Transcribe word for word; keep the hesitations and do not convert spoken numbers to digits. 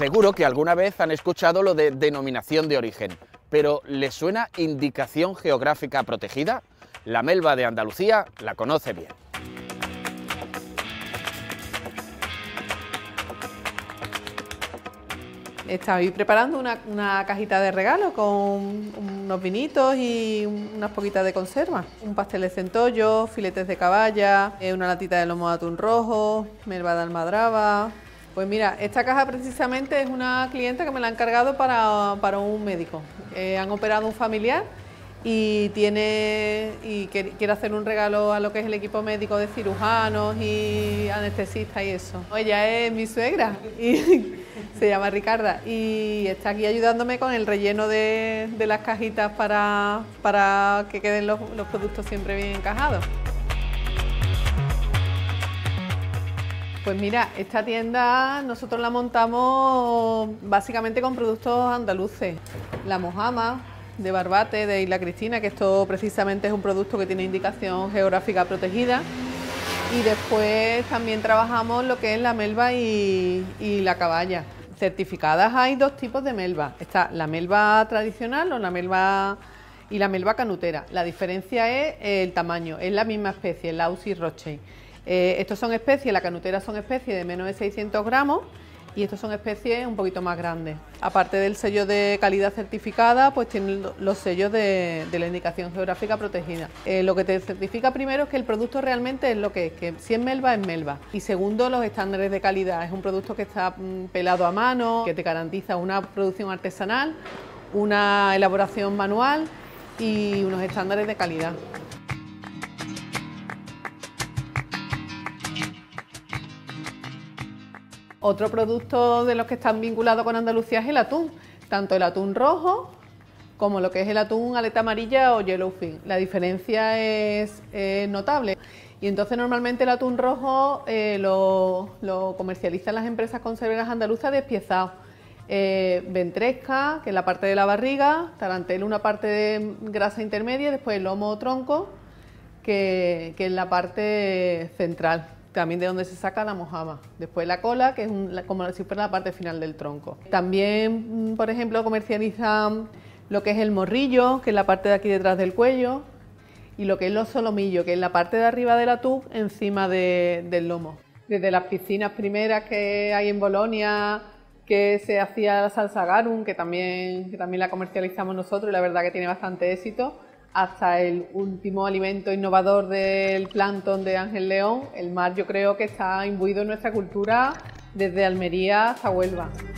Seguro que alguna vez han escuchado lo de denominación de origen, pero ¿les suena indicación geográfica protegida? La Melva de Andalucía la conoce bien. Estoy preparando una, una cajita de regalo con unos vinitos y unas poquitas de conserva. Un pastel de centollo, filetes de caballa, una latita de lomo de atún rojo, melva de almadraba. Pues mira, esta caja precisamente es una clienta que me la ha encargado para, para un médico. Eh, han operado un familiar y tiene y quiere hacer un regalo a lo que es el equipo médico de cirujanos y anestesistas y eso. Ella es mi suegra y se llama Ricarda y está aquí ayudándome con el relleno de, de las cajitas para, para que queden los, los productos siempre bien encajados. Pues mira, esta tienda nosotros la montamos básicamente con productos andaluces. La mojama de Barbate, de Isla Cristina, que esto precisamente es un producto que tiene indicación geográfica protegida. Y después también trabajamos lo que es la melva y, y la caballa. Certificadas hay dos tipos de melva. Está la melva tradicional o la melva y la melva canutera. La diferencia es el tamaño, es la misma especie, la Aussie Rothschild. Eh, estos son especies, la canutera son especies de menos de seiscientos gramos y estos son especies un poquito más grandes. Aparte del sello de calidad certificada, pues tienen los sellos de, de la indicación geográfica protegida. Eh, lo que te certifica primero es que el producto realmente es lo que es, que si es melva, es melva. Y segundo, los estándares de calidad. Es un producto que está mm, pelado a mano, que te garantiza una producción artesanal, una elaboración manual y unos estándares de calidad. Otro producto de los que están vinculados con Andalucía es el atún, tanto el atún rojo como lo que es el atún aleta amarilla o yellowfin. La diferencia es, es notable y entonces normalmente el atún rojo eh, lo, lo comercializan las empresas conserveras andaluzas despiezado. Eh, ventresca, que es la parte de la barriga, tarantela una parte de grasa intermedia y después el lomo o tronco, que, que es la parte central. También de donde se saca la mojama. Después la cola, que es un, como si fuera la parte final del tronco. También, por ejemplo, comercializan lo que es el morrillo, que es la parte de aquí detrás del cuello, y lo que es los solomillos, que es la parte de arriba del atún encima de, del lomo. Desde las piscinas primeras que hay en Bolonia, que se hacía la salsa garum, que también, que también la comercializamos nosotros y la verdad que tiene bastante éxito, hasta el último alimento innovador del plancton de Ángel León. El mar yo creo que está imbuido en nuestra cultura desde Almería hasta Huelva.